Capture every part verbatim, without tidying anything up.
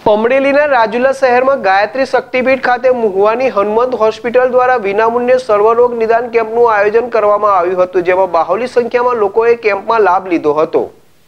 अमरेलीना રાજુલા શહેરમાં ગાયત્રી શક્તિપીઠ ખાતે મહુવાની હનુમંત હોસ્પિટલ દ્વારા વિનામૂલ્યે સર્વરોગ નિદાન કેમ્પનું આયોજન કરવામાં આવ્યું હતું, જેમાં બહોળી સંખ્યામાં લોકોએ કેમ્પમાં લાભ લીધો હતો।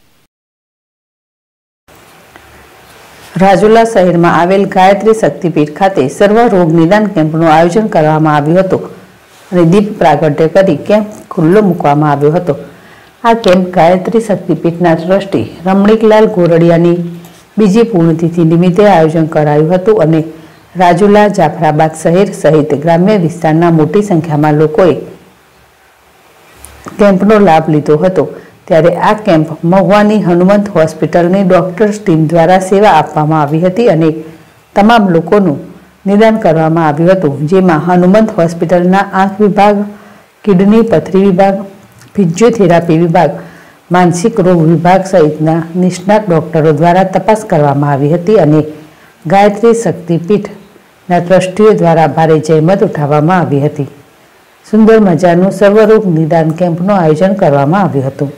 રાજુલા શહેરમાં આવેલ ગાયત્રી શક્તિપીઠ ખાતે સર્વરોગ નિદાન કેમ્પનું આયોજન કરવામાં આવ્યું હતું અને દીપ પ્રાગટ્ય કરી કેમ્પ ખુલ્લો મૂકવામાં આવ્યો હતો। આ કેમ્પ ગાયત્રી શક્તિપીઠના ટ્રસ્ટી રમણીકલાલ ગોરડિયાની બીજી પૂર્ણતિથિ નિમિત્તે આયોજન કરાયું હતું અને રાજુલા, જાફરાબાદ શહેર સહિત ગ્રામ્ય વિસ્તારના મોટી સંખ્યામાં લોકોએ કેમ્પનો લાભ લીધો હતો। ત્યારે આ કેમ્પ મહુવાની હનુમંત હોસ્પિટલની ડોક્ટર્સ ટીમ દ્વારા સેવા આપવામાં આવી હતી અને તમામ લોકોનું નિદાન કરવામાં આવ્યું હતું, જેમાં હનુમંત હોસ્પિટલના આંખ વિભાગ, કિડની પથરી વિભાગ, ફિઝિયોથેરાપી વિભાગ, मानसिक रोग विभाग सहितना निष्णात डॉक्टरों द्वारा तपास करवामां आवी हती अने गायत्री शक्तिपीठना ट्रस्टीओ द्वारा भारे जहमत उठाववामां आवी हती। सुंदर मजानुं सर्वरोग निदान केम्पनुं आयोजन करवामां आव्युं हतुं।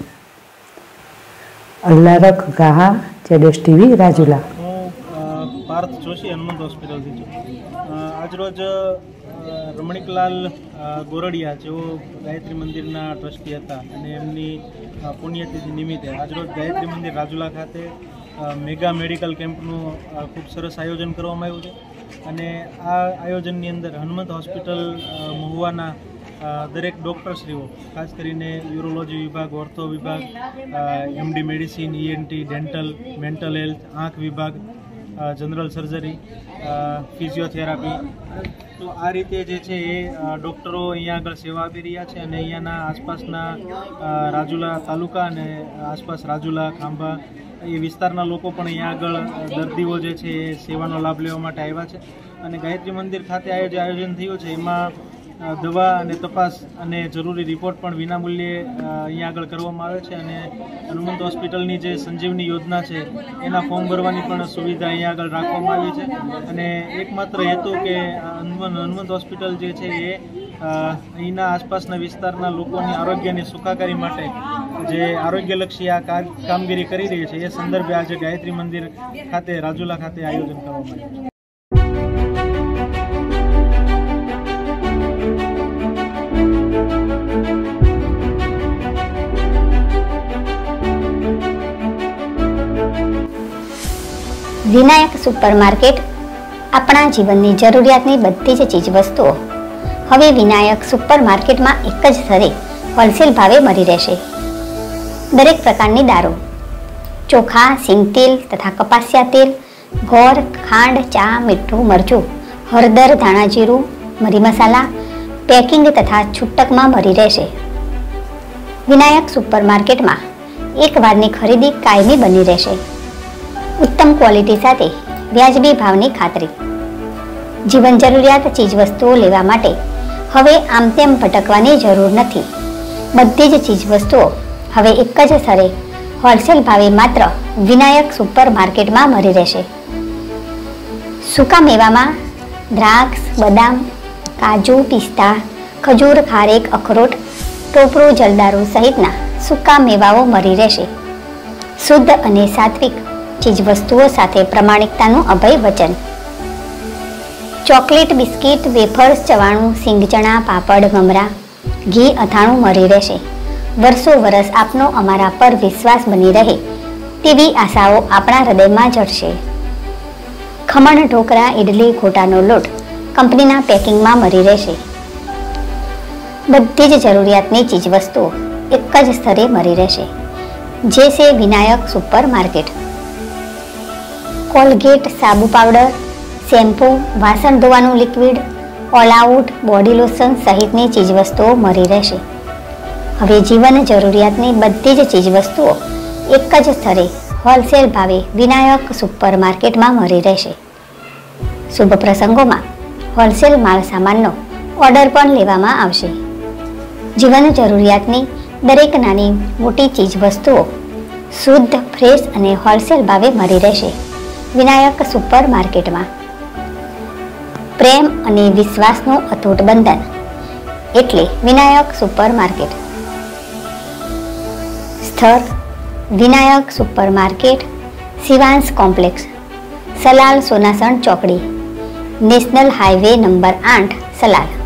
अल्लारख गाहा, जेडेस टीवी, राजुला। पार्थ जोशी, हनुमंत होस्पिटल थी आज रोज रमणीकलाल गोरडिया जो गायत्री मंदिरना ट्रस्टी हता अने एमनी पुण्यतिथि निमित्ते आज रोज गायत्री मंदिर राजुला खाते मेगा मेडिकल केम्पनु खूब सरस आयोजन करवामां आव्युं छे अने आ आयोजननी अंदर हनुमंत होस्पिटल महुवाना दरेक डॉक्टरश्रीओ खास करीने यूरोलॉजी विभाग, ऑर्थो विभाग, MD medicine, ENT, dental, mental health, आँख विभाग, जनरल सर्जरी, फिजियोथेरापी तो आ रीते जे छे ए डॉक्टरो अहींया आगळ सेवा आपी रह्या छे अने अहींयाना आसपासना राजुला तालुका अने आसपास राजुला, खांभा ए विस्ताરના લોકો પણ અહીંયા આગળ દર્દીઓ જે છે એ સેવાનો લાભ લેવા માટે આવ્યા છે અને ગાયત્રી મંદિર ખાતે આ જે આયોજન થયું છે એમાં દવા અને તપાસ અને જરૂરી રિપોર્ટ પણ વિનામૂલ્યે અહીંયા આગળ કરવામાં આવે છે અને હનુમંત હોસ્પિટલની જે સંજીવની યોજના છે એના ફોર્મ ભરવાની પણ સુવિધા અહીંયા આગળ રાખવામાં આવી છે અને એકમાત્ર હેતુ કે હનુમંત હોસ્પિટલ જે છે એ અહીંના આસપાસના વિસ્તારના લોકોની આરોગ્યની સુખાકારી માટે જે આરોગ્યલક્ષી આ કામગીરી કરી રહી છે એ સંદર્ભે આજે ગાયત્રી મંદિર ખાતે રાજુલા ખાતે આયોજન કરવામાં આવ્યું છે। विनायक सुपरमार्केट अपना जीवननी जरूरियातनी बधी ज चीज वस्तुओं हवे विनायक सुपरमार्केट में एक ज स्थळे होलसेल भावे मळी रहेशे। दरेक प्रकारनी दारू, चोखा, सींग तेल तथा कपासिया तेल, गोर, खांड, चा, मीठू, मरचू, हरदर, धाणा जीरु, मरी मसाला पेकिंग तथा छूटक में मळी रहेशे। विनायक सुपरमार्केट में एक वारनी खरीदी कायमी बनी रहेशे। उत्तम क्वॉलिटी साथे व्याजबी भावनी खातरी। जीवन जरूरियात चीज वस्तुओं लेवा माटे हवे आम तेम भटकवानी जरूर नथी। बधी ज चीज वस्तुओं हवे एक ज स्थळे होलसेल भावे मात्र विनायक सुपरमार्केट में मळी रहेशे। सूका मेवामां द्राक्ष, बदाम, काजू, पिस्ता, खजूर, खारेक, अखरोट, टोपरू, जलदारू सहितना सूका मेवाओ मळी रहेशे। शुद्ध अने सात्विक चीज वस्तुओं साथे प्रमाणिकतानुं अभय वचन। चॉकलेट, बिस्किट, वेफर्स, चवाणु, सींगचणा, पापड़, ममरा, घी, अथाणु मळी रहेशे। वर्षो वर्ष आपनो अमारा पर विश्वास बनी रहे तेवी आशाओ आपणा हृदयमां जळशे। खमण, ढोकरा, इडली, गोटानो लोट कंपनीना पेकिंगमां मळी रहेशे। बधी ज जरूरियातनी चीज वस्तुओ एक ज स्थळे मळी रहेशे, जे से विनायक सुपरमार्केट। कोलगेट, साबु पाउडर, शैम्पू, वासन धोवानुं liquid, all out, body lotion सहितनी चीज वस्तुओं मळी रहेशे। हवे जीवन जरूरियातनी बधी ज चीज वस्तुओं एक ज स्थळे होलसेल भावे विनायक सुपरमार्केट में मळी रहेशे। शुभ प्रसंगों में होलसेल माल सामाननो ऑर्डर पण लेवामां आवशे। जीवन जरूरियातनी दरेक नानी मोटी चीज वस्तुओं शुद्ध, फ्रेश अने होलसेल भावे मळी रहेशे। विनायक सुपरमार्केट में प्रेम अने विश्वासनो अतूट बंधन एटले विनायक सुपरमार्केट। स्थळ विनायक सुपरमार्केट, सिवांस कॉम्प्लेक्स, सलाल सोनासण चौकड़ी, नेशनल हाईवे नंबर आठ, सलाल।